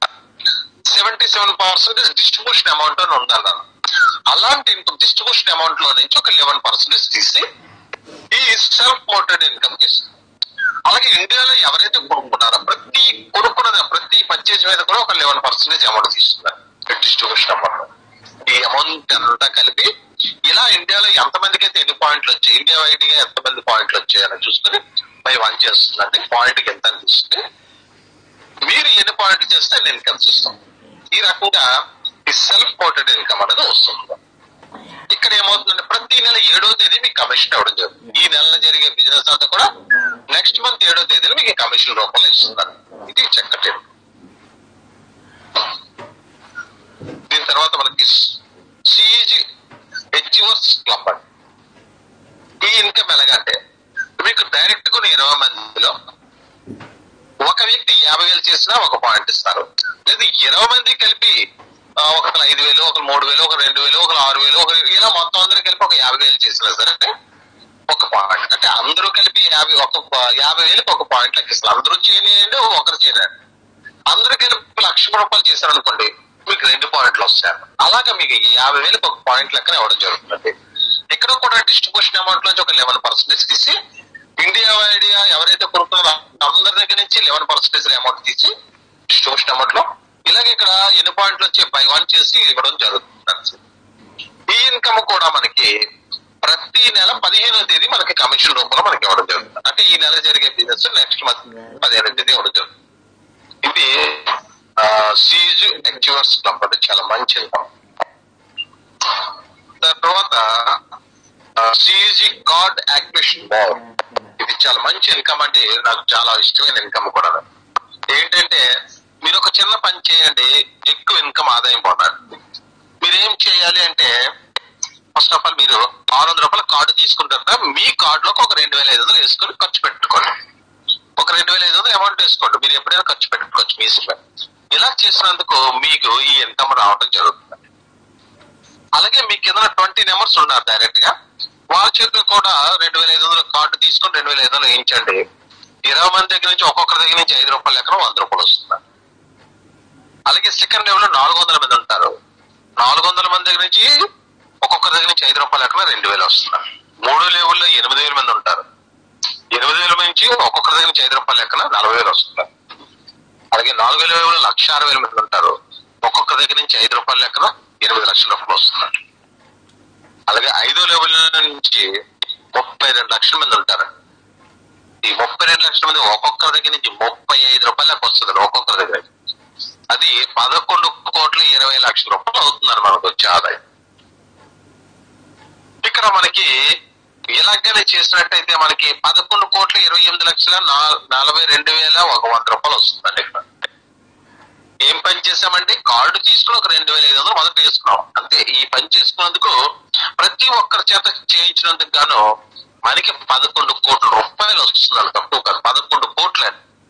77% డిస్ట్రిబ్యూషన్ అమౌంట్ అని ఉందన్నారు. అలాంటి డిస్ట్రిబ్యూషన్ అమౌంట్ లో నుంచి ఒక 11% తీసి ఈ సెల్ఫ్ మోటెడ్ ఇన్కమ్ ఇస్తారు. అలాగే ఇండియాలో ఎవరైతే కొనుక్కున్నారో ప్రతి పర్చేజ్ మీద కూడా ఒక 11% అమౌంట్ తీసుకున్నారు డిస్ట్రిబ్యూషన్ అమౌంట్. ఈ అమౌంట్ అంతా కలిపి ఇలా ఇండియాలో ఎంతమందికి అయితే ఎన్ని పాయింట్లు వచ్చాయి, ఇండియా వైడ్ గా ఎంతమంది పాయింట్లు వచ్చాయని చూసుకుని బై 1 చేస్తుందండి. పాయింట్కి ఎంత తీసుకుని మీరు ఎన్ని పాయింట్లు చేస్తే నేను ఇన్కమ్స్ ఇస్తాం. ఈ రకంగా ఈ సెల్ఫ్ కోటెడ్ ఇన్కమ్ అనేది వస్తుంది. ఇక్కడ ఏమవుతుందంటే ప్రతి నెల 7వ తేదీ మీకు కమిషన్ ఇవ్వడం జరుగుతుంది. ఈ నెలలో జరిగే బిజినెస్ అంతా కూడా నెక్స్ట్ మంత్ 7వ తేదీలో మీకు కమిషన్ రూపంలో ఇస్తున్నారు. ఇది చక్కటి. దీని తర్వాత మనకి సిఈజీ హెచ్ఓఎస్ క్లబ్ అండి. ఈ ఇన్కమ్ ఎలాగంటే మీకు డైరెక్ట్ గా 20 మందిలో ఒక వ్యక్తి 50,000 చేసినా ఒక పాయింట్ ఇస్తారు. లేదా 20 మంది కలిపి ఒకరు 5,000, ఒకరు 3,000, ఒకరు 2,000, ఒకరు 6,000, ఒకరు ఇలా మొత్తం అందరూ కలిపి ఒక 50,000 చేసినా సరే ఒక పాయింట్. అంటే అందరూ కలిపి 50,000 ఒక పాయింట్ లెక్కిస్తారు. అందరూ చేయలేండి, ఒకరు చేయలేండి. అందరూ కలిపి ₹1,00,000 చేశారనుకోండి, మీకు 2 పాయింట్లు వస్తాయి. అలాగా మీకు 50,000 ఒక పాయింట్ లెక్కన ఇవ్వడం జరుగుతుంది. ఇక్కడ కూడా డిస్ట్రిబ్యూషన్ అమౌంట్ నుంచి ఒక 11% తీసి ఇండియా ఐడియా ఎవరైతే కొనుక్కున్నారో అందరి దగ్గర నుంచి 11% అమౌంట్ తీసి డిస్ట్రిబ్యూషన్ అమౌంట్ లో ఇలాగే ఇక్కడ ఎన్ని పాయింట్లు వచ్చి బై 1 చేసి ఇవ్వడం జరుగుతుంది. ఈ ఇన్కమ్ కూడా మనకి ప్రతి నెల 15వ తేదీ మనకి కమిషన్ రూపంలో మనకి ఇవ్వడం జరుగుతుంది. అంటే ఈ నెల జరిగే బిజినెస్ నెక్స్ట్ మంత్ 15వ తేదీ ఇవ్వడం జరుగుతుంది. ఇది సిఈజీ హెచ్ఓఎస్ క్లబ్ అంటే చాలా మంచి ఇన్కమ్. తర్వాత సిఈజీ కార్డ్ యాక్టివేషన్ బోర్డ్, ఇది చాలా మంచి ఇన్కమ్ అండి. నాకు చాలా ఇష్టమైన ఇన్కమ్ కూడా. ఏంటంటే మీరు ఒక చిన్న పని చేయండి, ఎక్కువ ఇన్కమ్ ఆదాయం పొందండి. మీరు ఏం చేయాలి అంటే ఫస్ట్ ఆఫ్ ఆల్ మీరు ₹600 కార్డు తీసుకుంటారా, మీ కార్డులోకి ఒక 2,500 వేసుకొని ఖర్చు పెట్టుకోండి. ఒక 2,500 అమౌంట్ వేసుకోండి. మీరు ఎప్పుడైనా ఖర్చు పెట్టుకోవచ్చు మీ ఇష్టం. ఇలా చేసినందుకు మీకు ఈ ఇన్కమ్ రావడం జరుగుతుంది. అలాగే మీ కింద 20 నెంబర్స్ ఉన్నారు డైరెక్ట్ గా, వాళ్ళ చేతిలో కూడా 2,500 కార్డు తీసుకొని 2,500 వేయించండి. 20 మంది దగ్గర నుంచి ఒక్కొక్కరి దగ్గర నుంచి ₹5 లెక్కన ₹100 వస్తుంది. అలాగే సెకండ్ లెవెల్ లో 400 మంది ఉంటారు. 400 మంది దగ్గర నుంచి ఒక్కొక్కరి దగ్గర నుంచి ₹5 లెక్కన 2,000 వస్తున్నారు. 3 లెవెల్లో 8,000 మంది ఉంటారు. 8,000 నుంచి ఒక్కొక్కరి దగ్గర నుంచి ₹5 లెక్కన 40,000 వస్తున్నారు. అలాగే 4 లెవెల్లో 1,60,000 మంది ఉంటారు. ఒక్కొక్కరి దగ్గర నుంచి ₹5 లెక్కన ₹8 లక్షల వస్తున్నారు. అలాగే 5వ లెవెల్ నుంచి 32 లక్షల మంది ఉంటారు. ఈ 32 లక్షల మంది ఒక్కొక్కరి దగ్గర నుంచి ₹35 వస్తుంది ఒక్కొక్కరి దగ్గర. అది ₹11,20,00,000 అవుతున్నారు మనకు వచ్చే ఆదాయం. ఇక్కడ మనకి ఇలాగనే చేసినట్టయితే మనకి ₹11,28,42,100 వస్తుందండి. ఇక్కడ ఏం పని చేసామంటే కార్డు తీసుకుని ఒక 2,500 మొదట వేసుకున్నాం అంతే. ఈ పని చేసుకున్నందుకు ప్రతి ఒక్కరి చేత చేయించినందుకు గాను మనకి ₹11 కోట్ల వస్తుంది. తక్కువ కాదు, 11 కోట్ల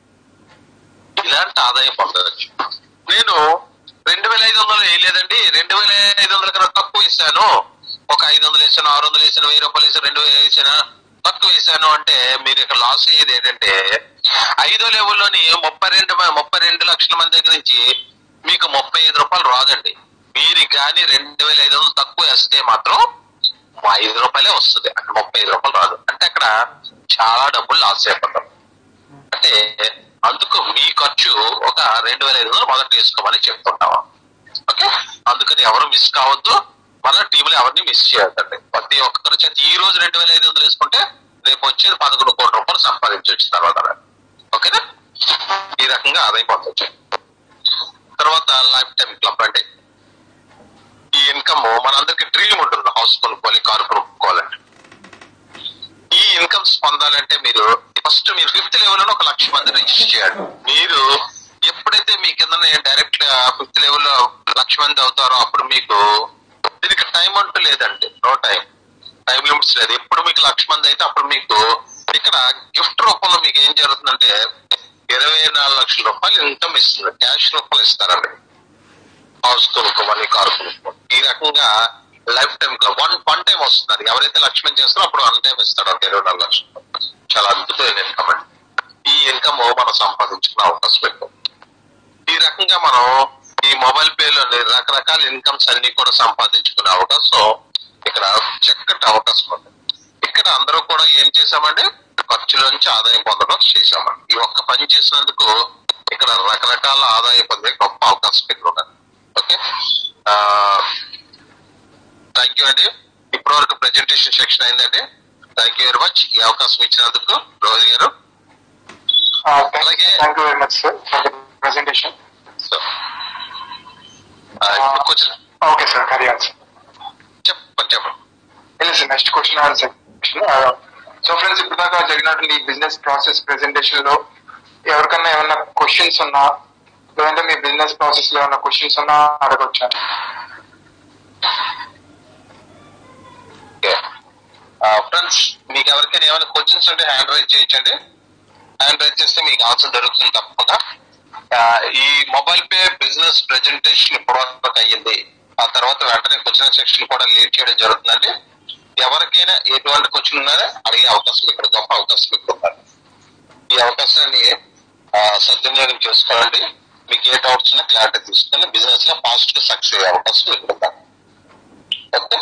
ఇలాంటి ఆదాయం పొందవచ్చు. నేను 2,500 వేయలేదండి, 2,500 కన్నా తక్కువ వేసాను, ఒక 500 వేసాను, 600 వేసాను, ₹1,000 వేసాను, 2,000 వేసాను, తక్కువ వేసాను అంటే మీరు ఇక్కడ లాస్ అయ్యేది ఏంటంటే 5వ లెవెల్లోని 32 లక్షల మంది దగ్గర నుంచి మీకు ₹35 రాదండి. మీరు కానీ 2,500 తక్కువ వేస్తే మాత్రం ₹5 వస్తుంది. అక్కడ ₹35 రాదు. అంటే అక్కడ చాలా డబ్బులు లాస్ అయిపోతాం. అంటే అందుకు మీ ఖర్చు ఒక 2,500 మొదట వేసుకోమని చెప్తుంటాము. ఓకే, అందుకని ఎవరు మిస్ కావద్దు. మళ్ళీ టీంలో ఎవరిని మిస్ చేయొద్దండి. ప్రతి ఒక్కరి చేత ఈ రోజు 2,500 వేసుకుంటే రేపు వచ్చేది ₹11 కోట్ల సంపాదించవచ్చు తర్వాత. ఓకేనా, ఈ రకంగా ఆదాయం పొందవచ్చు. తర్వాత లైఫ్ టైం క్లబ్ అంటే ఈ ఇన్కమ్ మనందరికి డ్రీమ్ ఉంటుంది, హౌస్ కొనుక్కోవాలి, కారు కొనుక్కోవాలంటే. ఈ ఇన్కమ్స్ పొందాలంటే మీరు ఫస్ట్ మీరు 5th లెవెల్ లో 1,00,000 మంది రిజిస్టర్ చేయాలి. మీరు ఎప్పుడైతే మీ కింద డైరెక్ట్ 5th లెవెల్ లో 1,00,000 మంది అవుతారో అప్పుడు మీకు దీనికి టైం అంటూ లేదండి. నో టైం లిమిట్స్ లేదు. ఎప్పుడు మీకు 1,00,000 మంది అయితే అప్పుడు మీకు ఇక్కడ గిఫ్ట్ రూపంలో మీకు ఏం జరుగుతుందంటే ₹24 లక్షల ఇన్కమ్ ఇస్తుంది. క్యాష్ రూపంలో ఇస్తారండి. హౌస్ కొనుక్కోమని, కారు కొనుక్కోమని. ఈ రకంగా life time club one time వస్తున్నారు. ఎవరైతే 1,00,000 మంది చేస్తారో అప్పుడు 1 టైం ఇస్తారు. 24 లక్షలు చాలా అద్భుతమైన ఇన్కమ్ అండి. ఈ ఇన్కమ్ మనం సంపాదించుకునే అవకాశం ఎక్కువ. ఈ రకంగా మనం ఈ మొబైల్ పేలోని రకరకాల ఇన్కమ్స్ అన్ని కూడా సంపాదించుకునే అవకాశం ఇక్కడ చక్కటి అవకాశం ఉంది. ఇక్కడ అందరూ కూడా ఏం చేశామంటే ఖర్చుల నుంచి ఆదాయం పొందడం చేశామండి. ఈ ఒక్క పని చేసినందుకు ఇక్కడ రకరకాల ఆదాయం పొందే గొప్ప అవకాశం ఇక్కడ ఉన్నది. ఓకే, థ్యాంక్ యూ అండి. ఇప్పటి వరకు ప్రెజెంటేషన్ సెక్షన్ అయిందండి. థ్యాంక్ యూ వెరీ మచ్ ఈ అవకాశం ఇచ్చినందుకు రోజు గారు. అలాగే thank you very much sir for the presentation. ఇప్పుడు కొంచెం question answer section. So friends, ఇప్పుడు దాకా జరిగినటువంటి బిజినెస్ ప్రాసెస్ ప్రెజెంటేషన్ లో ఎవరికన్నా ఏమన్నా క్వశ్చన్స్ ఉన్నా, లేదంటే మీ బిజినెస్ ప్రాసెస్ లో ఏమన్నా క్వశ్చన్స్ ఉన్నా అడగొచ్చాను. ఫ్రెండ్స్, మీకు ఎవరికైనా ఏమైనా క్వశ్చన్స్ ఉంటే హ్యాండ్ రైజ్ చేయొచ్చండి. హ్యాండ్ రైజ్ చేస్తే మీకు ఆన్సర్ దొరుకుతుంది తప్పకుండా. ఈ మొబైల్ పే బిజినెస్ ప్రెజెంటేషన్ ఇప్పటివరకు అయ్యింది. ఆ తర్వాత వెంటనే క్వశ్చన్ సెక్షన్ కూడా లీడ్ చేయడం జరుగుతుందండి. ఎవరికైనా ఎటువంటి క్వశ్చన్ ఉన్నారో అడిగే అవకాశం ఇక్కడ, గొప్ప అవకాశం ఇక్కడ ఉన్నారు. ఈ అవకాశాన్ని సద్వినియోగం చేసుకోండి. మీకు ఏ డౌట్స్ ఉన్నా క్లారిటీ తీసుకొని బిజినెస్ లో ఫాస్ట్ గా సక్సెస్ అయ్యే అవకాశం ఇక్కడ ఉన్నారు. ఓకే,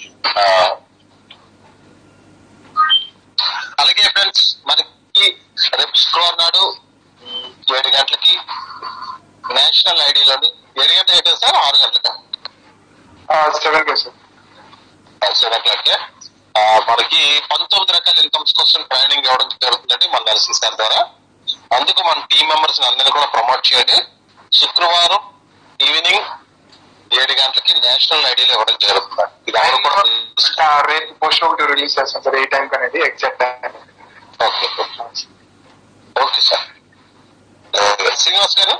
అలాగే ఫ్రెండ్స్, మనకి రేపు శుక్రవారం నాడు 7 గంటలకి నేషనల్ ఐడిలోని 7 గంటలు అయితే సార్ 6 గంటలకా 7 సార్ 7 o'clock మనకి 19 రకాల ఇన్కమ్స్ కోసం ట్రైనింగ్ ఇవ్వడం జరుగుతుందండి మన నరసింహ సార్ ద్వారా. అందుకు మన టీం మెంబర్స్ అందరినీ కూడా ప్రమోట్ చేయండి. శుక్రవారం ఈవినింగ్ 7 గంటలకి నేషనల్ ఐడియాలో ఇవ్వడం జరుగుతుంది. ఇది ఎవరు కూడా రేపు పోస్ట్ ఒకటి రిలీజ్ చేస్తాం సార్, ఏ టైం అనేది exact time. Okay okay sir. Srinivas గారు,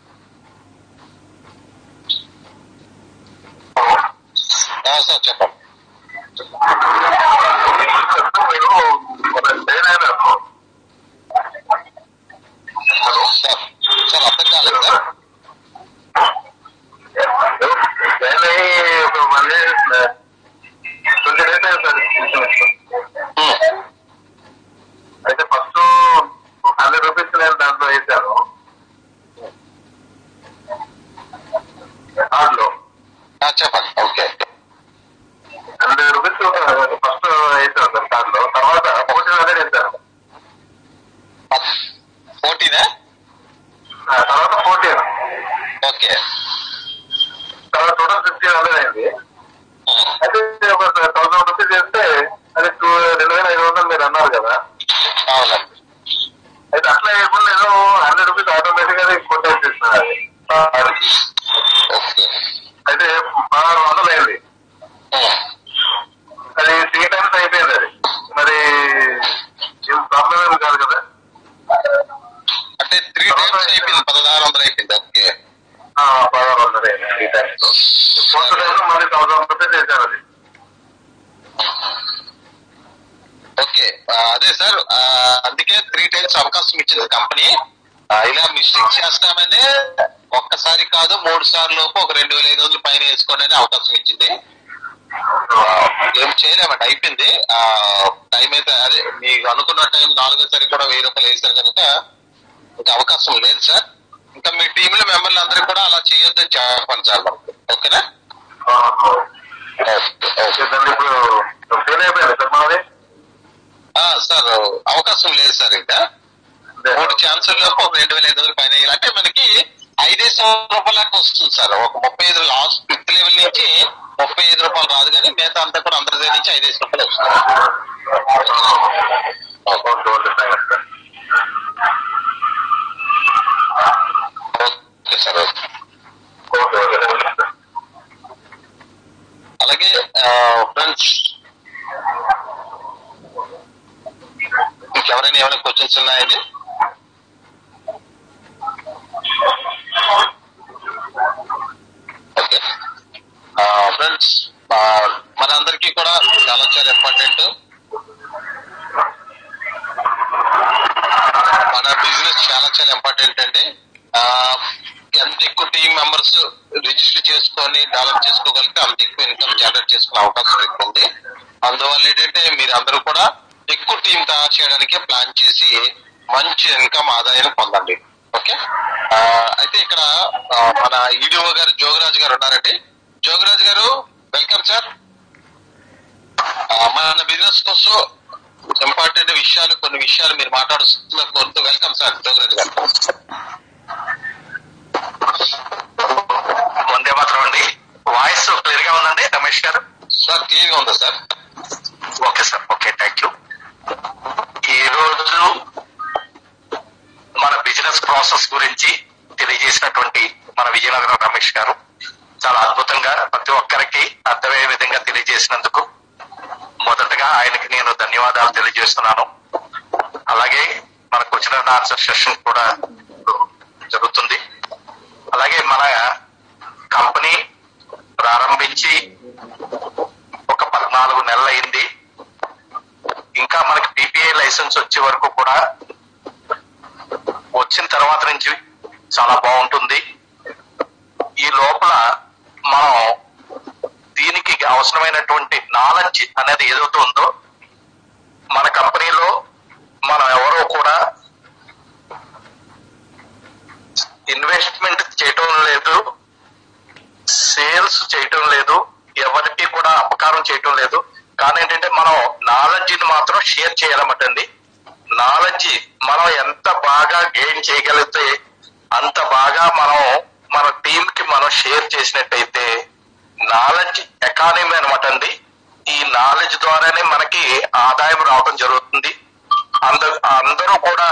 సార్ చెప్పండి. సార్ అర్థం కాలేదు సార్. అయితే ఫస్ట్ 100 రూపీస్ నేను దాంట్లో వేసాను కార్డులో. చెప్పండి. ఓకే, 100 రూపీస్ ఫస్ట్ వేసాను సార్ కార్డులో. తర్వాత 1400 వేసాను. 14 తర్వాత 14. ఓకే, తర్వాత టోటల్ 1500 అయింది. అయితే ఒక 1000 రూపీస్ వేస్తే అది 2500 మీరు అన్నారు కదా. అవునండి. అయితే అట్లా వేయకుండా నేను 100 రూపీస్ ఆటోమేటిక్ గా కొట్టేసేస్తున్నా. అయితే 1600 అయింది. అది 3 times అయిపోయింది. అది మరి ఏం ప్రాబ్లం ఏమి కాదు కదా. అంటే 3 times అయిపోయింది, 1600 అయిపోయింది. ఓకే, 1600 అయింది 3 times. 4th time మళ్ళీ 1000 రూపీస్ వేసాను. అది ఓకే. అదే సార్, అందుకే 3 times అవకాశం ఇచ్చింది కంపెనీ. ఇలా మిస్టేక్ చేస్తామని ఒక్కసారి కాదు 3 సార్లు లోపు ఒక 2500 పైన వేసుకోండి అని అవకాశం ఇచ్చింది. ఏం చేయలేమండి, అయిపోయింది టైం. అయితే అదే మీకు అనుకున్న టైం 4వ కూడా 1000 రూపాయలు వేసారు కనుక ఇంకా అవకాశం లేదు సార్. ఇంకా మీ టీంలో మెంబర్లు అందరికీ కూడా అలా చేయొద్దని చెప్పండి సార్ మనకు. ఓకేనా? ఇప్పుడు ఫెయిల్ అయిపోయింది సార్ మాది. సార్ అవకాశం లేదు సార్. ఇంకా 3 ఛాన్సుల్లో 2500 పైన అంటే మనకి 5,000 రూపాయలకు వస్తుంది సార్. ఒక 35 లాస్ట్ 5th లెవెల్ నుంచి 35 రూపాయలు రాదు, కానీ మిగతా అంతా కూడా అందరి దగ్గర నుంచి 5,000 రూపాయలు వస్తుంది. Okay sir. అలాగే ఫ్రెండ్స్, ఇంకెవరైనా ఏమైనా క్వశ్చన్స్ ఉన్నాయండి? ఓకే ఫ్రెండ్స్, మనందరికీ కూడా చాలా ఇంపార్టెంట్. మన బిజినెస్ చాలా ఇంపార్టెంట్ అండి. ఎంత ఎక్కువ టీం మెంబర్స్ రిజిస్టర్ చేసుకొని డెవలప్ చేసుకోగలిగితే అంత ఎక్కువ ఇన్కమ్ జనరేట్ చేసుకునే అవకాశం ఎక్కువ ఉంది. అందువల్ల ఏంటంటే మీరు అందరూ కూడా ఎక్కువ టీం తయారు చేయడానికి ప్లాన్ చేసి మంచి ఇన్కమ్ ఆదాయాన్ని పొందండి. ఓకే, అయితే ఇక్కడ మన ఈడిఓ గారు జోగరాజ్ గారు ఉన్నారండి. జోగరాజ్ గారు, వెల్కమ్ సార్. మన బిజినెస్ కోసం ఇంపార్టెంట్ విషయాలు, కొన్ని విషయాలు మీరు మాట్లాడుతున్న కోరుతూ వెల్కమ్ సార్ జోగరాజ్ గారు. వందే మాత్రం అండి. వాయిస్ క్లియర్ గా ఉందండి రమేష్ గారు? సార్ క్లియర్ గా ఉందా sir? Okay sir, okay, thank you. ఈ రోజు మన బిజినెస్ ప్రాసెస్ గురించి తెలియజేసినటువంటి మన విజయనగరం రమేష్ గారు చాలా అద్భుతంగా ప్రతి ఒక్కరికి అర్థమయ్యే విధంగా తెలియజేసినందుకు మొదటగా ఆయనకి నేను ధన్యవాదాలు తెలియజేస్తున్నాను. అలాగే మన క్వశ్చన్ అండ్ ఆన్సర్ సెషన్ కూడా జరుగుతుంది. అలాగే మన కంపెనీ ప్రారంభించి ఒక 14 నెలలు అయింది. ఇంకా మనకి PPI లైసెన్స్ వచ్చే వరకు కూడా వచ్చిన తర్వాత నుంచి చాలా బాగుంటుంది. ఈ లోపల మనం దీనికి అవసరమైనటువంటి నాలెడ్జ్ అనేది ఏదైతే ఉందో మన కంపెనీలో మనం ఎవరో కూడా ఇన్వెస్ట్మెంట్ చేయటం లేదు, సేల్స్ చేయటం లేదు, ఎవరికి కూడా అపకారం చేయటం లేదు. కానీ ఏంటంటే మనం నాలెడ్జ్ ని మాత్రం షేర్ చేయాలన్నమాటండి. నాలెడ్జ్ మనం ఎంత బాగా గెయిన్ చేయగలిగితే అంత బాగా మనం మన టీం కి మనం షేర్ చేసినట్టయితే నాలెడ్జ్ ఎకానమీ అనమాట అండి. ఈ నాలెడ్జ్ ద్వారానే మనకి ఆదాయం రావడం జరుగుతుంది. అందరూ కూడా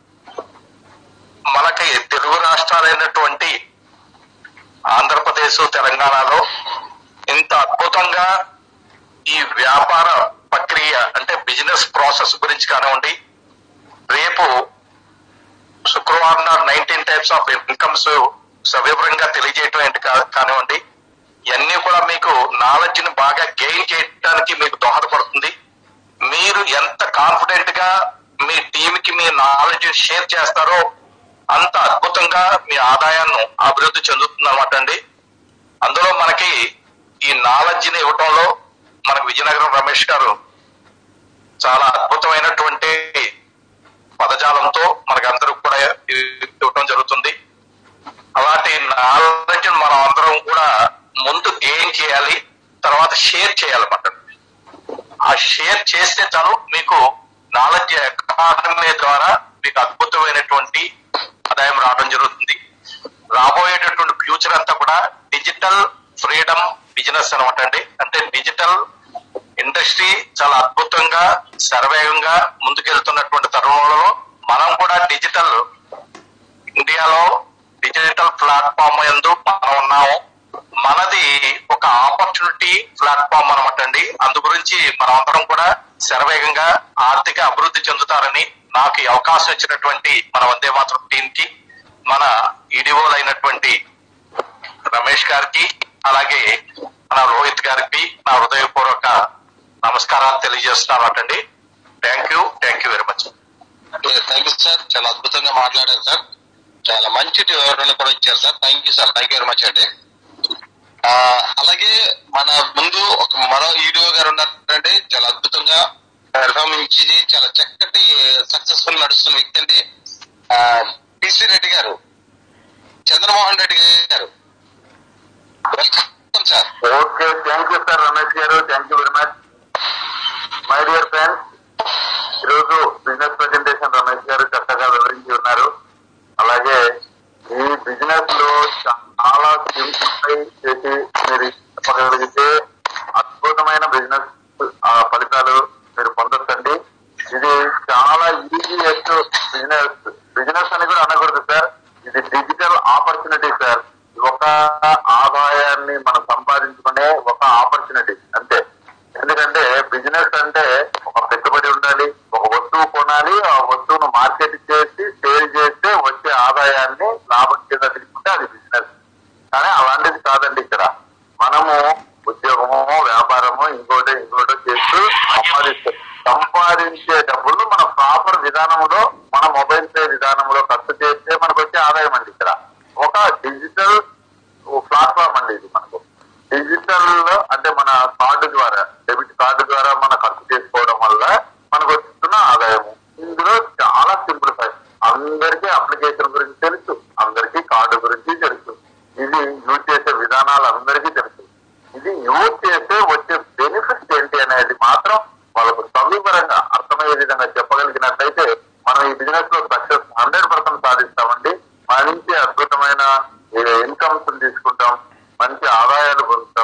మనకి తెలుగు రాష్ట్రాలైనటువంటి ఆంధ్రప్రదేశ్, తెలంగాణలో ఇంత అద్భుతంగా ఈ వ్యాపార ప్రక్రియ అంటే బిజినెస్ ప్రాసెస్ గురించి కానివ్వండి, రేపు శుక్రవారం 19 టైప్స్ ఆఫ్ ఇన్కమ్స్ సవివరంగా తెలియజేయటం ఏంటి కానివ్వండి, ఇవన్నీ కూడా మీకు నాలెడ్జ్ ని బాగా గెయిన్ చేయడానికి మీకు దోహదపడుతుంది. మీరు ఎంత కాన్ఫిడెంట్ గా మీ టీమ్ కి మీ నాలెడ్జ్ షేర్ చేస్తారో అంత అద్భుతంగా మీ ఆదాయాన్ని అభివృద్ధి చెందుతుంది అన్నమాట అండి. అందులో మనకి ఈ నాలెడ్జ్ ని ఇవ్వటంలో మనకు విజయనగరం రమేష్ గారు చాలా అద్భుతమైనటువంటి పదజాలంతో మనకు అందరూ కూడా ఇవ్వటం జరుగుతుంది. అలాంటి నాలెడ్జ్ మనం అందరం కూడా ముందు గెయిన్ చేయాలి, తర్వాత షేర్ చేయాలన్నమాట. ఆ షేర్ చేస్తే చాలు మీకు నాలెడ్జ్ ఎకానమీ ద్వారా మీకు అద్భుతమైనటువంటి ఆదాయం రావడం జరుగుతుంది. రాబోయేటటువంటి ఫ్యూచర్ అంతా కూడా డిజిటల్ ఫ్రీడమ్ బిజినెస్ అనమాట అండి. అంటే డిజిటల్ ఇండస్ట్రీ చాలా అద్భుతంగా శరవేగంగా ముందుకెళ్తున్నటువంటి తరుణంలో మనం కూడా డిజిటల్ ఇండియాలో డిజిటల్ ప్లాట్ఫామ్ యందు మనం ఉన్నాము. మనది ఒక ఆపర్చునిటీ ప్లాట్ఫామ్ అనమాట అండి. అందు గురించి మనం అందరం కూడా శరవేగంగా ఆర్థిక అభివృద్ధి చెందుతారని నాకు ఈ అవకాశం ఇచ్చినటువంటి మన వందే మాతరం టీం కి, మన ఈడిఓలు అయినటువంటి రమేష్ గారికి, అలాగే మన రోహిత్ గారికి నా హృదయపూర్వక నమస్కారాలు తెలియజేస్తున్నాను అటండి. Thank you very much. Thank you sir, చాలా అద్భుతంగా మాట్లాడారు సార్. చాలా మంచి వివరణ కూడా ఇచ్చారు sir. Thank you sir, thank you very much అండి. అలాగే మన ముందు ఒక మరో ఈడిఓ గారు ఉన్నారంటే చాలా అద్భుతంగా పెర్ఫార్మెన్స్ చాలా చక్కటి సక్సెస్ఫుల్ నడుస్తున్న వ్యక్తి అండి. పిసి రెడ్డి గారు, చంద్రమోహన్ రెడ్డి గారు, welcome sir. Okay, thank you sir Ramesh గారు, thank you very much. My dear friends, ఈరోజు బిజినెస్ ప్రెజెంటేషన్ రమేష్ గారు చక్కగా వివరించి ఉన్నారు. అలాగే ఈ బిజినెస్ లో చాలా సింప్లిఫై చేసి మీరు చెప్పగలిగితే అద్భుతమైన బిజినెస్ ఫలితాలు మీరు పొందొచ్చండి. ఇది చాలా ఈజీయెస్ట్ బిజినెస్ అని కూడా అనకూడదు సార్, ఇది డిజిటల్ ఆపర్చునిటీ సార్. ఒక ఆదాయాన్ని మనం సంపాదించుకునే ఒక ఆపర్చునిటీ అంతే. ఎందుకంటే బిజినెస్ అంటే ఒక పెట్టుబడి ఉండాలి, ఒక వస్తువు కొనాలి, ఆ వస్తువును మార్కెట్ చేసి సేల్ చేస్తే వచ్చే ఆదాయాన్ని లాభం కింద తీసుకుంటే అది బిజినెస్. కానీ అలాంటిది కాదండి. ఇక్కడ మనము ఉద్యోగము, వ్యాపారము, ఇంకోటో చేస్తూ సంపాదించే డబ్బులు మన ప్రాపర్ విధానంలో, మన మొబైల్ పే విధానంలో ఖర్చు చేస్తే మనకు వచ్చే ఆదాయం అండి. ఇక్కడ ఒక డిజిటల్ ప్లాట్ఫామ్ అండి ఇది. మనకు డిజిటల్ అంటే మన కార్డు ద్వారా, డెబిట్ కార్డు ద్వారా మనం ఖర్చు చేసుకోవడం వల్ల మనకు వస్తున్న ఆదాయము. ఇందులో చాలా సింప్లిఫై, అందరికీ అప్లికేషన్ గురించి తెలుసు, అందరికీ కార్డు గురించి తెలుసు, ఇది యూజ్ చేసే విధానాలు అందరికీ తెలుసు. ఇది యూజ్ చేస్తే వచ్చే బెనిఫిట్స్ ఏంటి అనేది మాత్రం వాళ్ళకు సవివరంగా అర్థమయ్యే విధంగా చెప్పగలిగినట్లయితే మనం ఈ బిజినెస్ లో సక్సెస్ 100% సాధిస్తామండి. మంచి అద్భుతమైన ఇన్కమ్స్ తీసుకుంటాం, మంచి ఆదాయాలు పొందుతాం.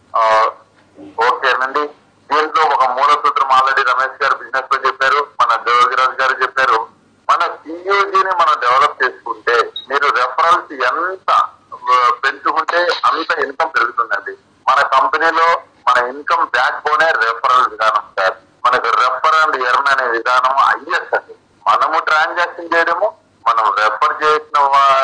ఓకేనండి. దీంట్లో ఒక మూల సూత్రం ఆల్రెడీ రమేష్ గారు బిజినెస్ లో చెప్పారు, మన జోగిరాజ్ గారు చెప్పారు. మన సియూజీని మనం డెవలప్ చేసుకుంటే మీరు రెఫరల్స్ ఎంత పెంచుకుంటే అంత ఇన్కమ్ పెరుగుతుందండి. మన కంపెనీలో మన ఇన్కమ్ బ్యాక్ బోనే రెఫరల్ విధానం సార్. మనకు రెఫర్ అండ్ ఎర్న్ అనే విధానం ఐఎస్ అండి. మనము ట్రాన్సాక్షన్ చేయడము, మనం రెఫర్ చేసిన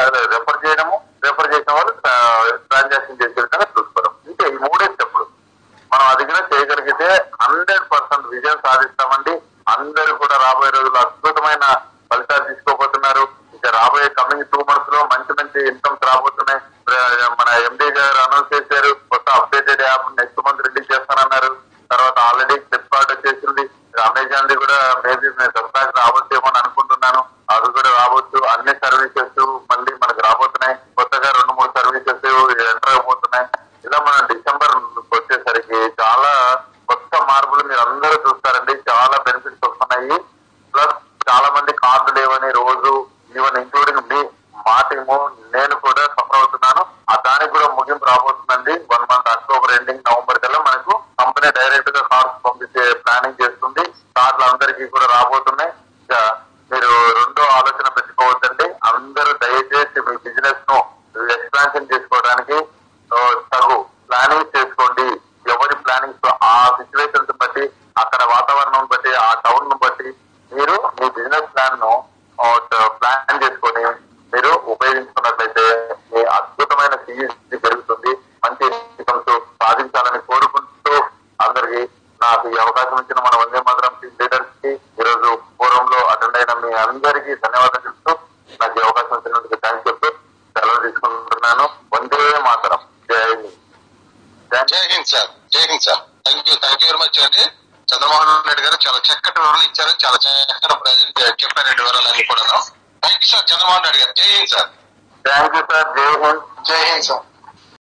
వాళ్ళు ట్రాన్సాక్షన్ చేసే విధంగా చూసుకోవడం. ఇంకా ఈ 3 స్టెప్పులు మనం అది కూడా చేయగలిగితే 100% విజయం సాధిస్తామండి. అందరూ కూడా రాబోయే రోజుల్లో అద్భుతమైన ఫలితాలు తీసుకోబోతున్నారు. ఇంకా రాబోయే కమింగ్ 2 months లో మంచి మంచి ఇన్కమ్స్ రాబోతున్నాయి. మన ఎండీ గారు అనౌన్స్ చేశారు కొత్త updated app next month release చేస్తానన్నారు. తర్వాత ఆల్రెడీ ఫ్లిప్కార్ట్ వచ్చేసింది, అమెజాన్ ది కూడా మేబీ దసరాకి రావచ్చేమో అని అనుకుంటున్నాను. అది కూడా రావచ్చు. అన్ని సర్వీసెస్ మళ్ళీ మనకు రాబోతున్నాయి. కొత్తగా 2-3 సర్వీసెస్ ఎంటర్ అయిపోతున్నాయి. ఇలా మన డిసెంబర్ వచ్చేసరికి చాలా కొత్త మార్పులు మీరు అందరూ చూస్తారండి. చాలా బెనిఫిట్స్ వస్తున్నాయి. ప్లస్ చాలా మంది కార్డు లేవని రోజు ఈవెన్ ఇంక్లూడింగ్ మీ మా టీము నేను కూడా సఫర్ అవుతున్నాను. దానికి కూడా ముగింపు రాబోతుందండి. 1 month అక్టోబర్ ఎండింగ్ నవంబర్ కల్లా మనకు కంపెనీ డైరెక్ట్ గా కార్డ్స్ పంపించే ప్లానింగ్ చేస్తుంది. కార్డులు అందరికీ కూడా రాబోతున్నాయి. ఇంకా మీరు రెండో ఆలోచన పెట్టుకోవద్దండి. అందరూ దయచేసి మీ బిజినెస్ ను ఎక్స్పాన్షన్ చేసుకోవడానికి తగు ప్లానింగ్ చేసుకోండి. ఎవరి ప్లానింగ్స్ ఆ సిచ్యువేషన్స్ బట్టి, అక్కడ వాతావరణం బట్టి, ఆ టౌన్ ను బట్టి మీరు మీ బిజినెస్ ప్లాన్ ను ప్లాన్ చేసుకొని మీరు ఉపయోగించుకున్నట్లయితే మీ అద్భుతమైన సిఇసి పెరుగుతుంది. మంచి ఇన్కమ్స్ సాధించాలని కోరుకుంటూ అందరికి నాకు ఈ అవకాశం ఇచ్చిన మన వందే మాతరం లీడర్స్ కి, ఈరోజు ఫోరంలో అటెండ్ అయిన మీ అందరికీ ధన్యవాదాలు చెప్తూ నాకు ఈ అవకాశం ఇచ్చినందుకు థ్యాంక్స్ చెప్తూ సెలవు తీసుకుంటున్నాను. వందే మాతరం. జై హింద్. జై Hind sir. Jai Hind sir. Thank you very much అండి. చంద్రమోహన్ రెడ్డి గారు చాలా చక్కటి వివరాలు ఇచ్చారు. చాలా చక్కటి ప్రజెంట్ చెప్పారండి వివరాలన్నీ కూడా. Thank you sir Chandramohan Reddy గారు. Jai Hind sir. Thank you sir. Jai Hind. జై హింద్ సార్.